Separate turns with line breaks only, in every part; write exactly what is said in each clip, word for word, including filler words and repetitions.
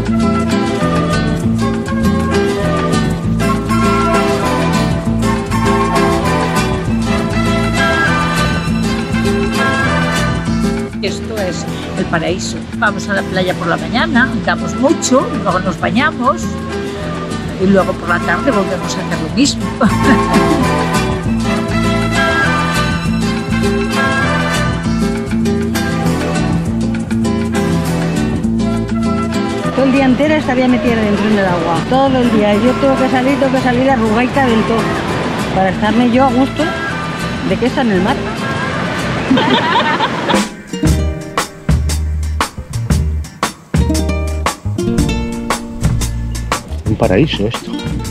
Esto es el paraíso. Vamos a la playa por la mañana, andamos mucho, luego nos bañamos y luego por la tarde volvemos a hacer lo mismo.
Todo el día entero estaría metida dentro del agua, todo el día. Yo tengo que salir, tengo que salir arrugaita del todo, para estarme yo a gusto de que está en el mar.
Un paraíso esto.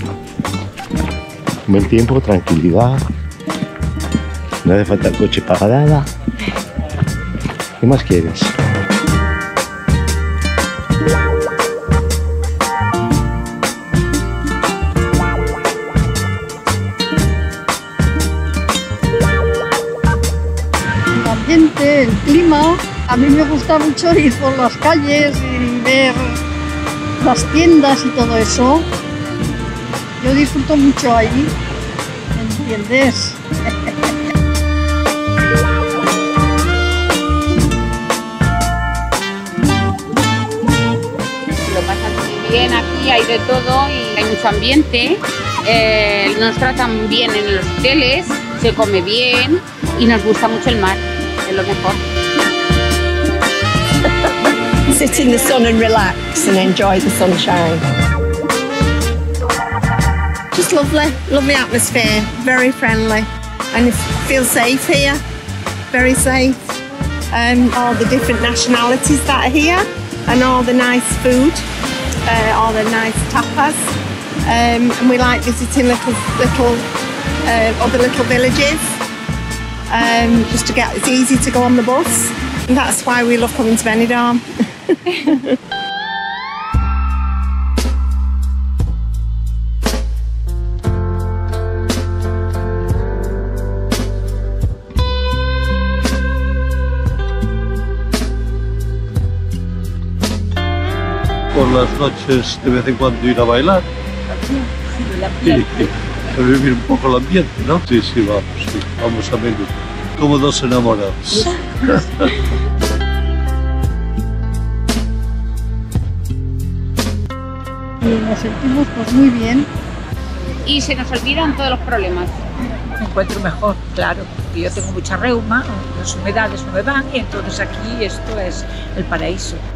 Buen tiempo, tranquilidad. No hace falta el coche para nada. ¿Qué más quieres?
El ambiente, el clima. A mí me gusta mucho ir por las calles y ver las tiendas y todo eso. Yo disfruto mucho ahí, ¿entiendes?
Lo pasan muy bien aquí, hay de todo y hay mucho ambiente. Eh, nos tratan bien en los hoteles, se come bien y nos gusta mucho el mar, es lo mejor.
Sit in the sun and relax and enjoy the sunshine. Just lovely, lovely atmosphere, very friendly, and it feels safe here, very safe. Um, all the different nationalities that are here, and all the nice food, uh, all the nice tapas, um, and we like visiting little, little uh, other little villages, um, just to get. It's easy to go on the bus, and that's why we love coming to Benidorm.
Por las noches de vez en cuando ir a bailar y, y a vivir un poco el ambiente, ¿no? Sí, sí, vamos, sí, vamos a menudo, como dos enamorados.
Y nos sentimos pues muy bien.
Y se nos olvidan todos los problemas.
Me encuentro mejor, claro, porque yo tengo mucha reuma, las humedades no me van y entonces aquí esto es el paraíso.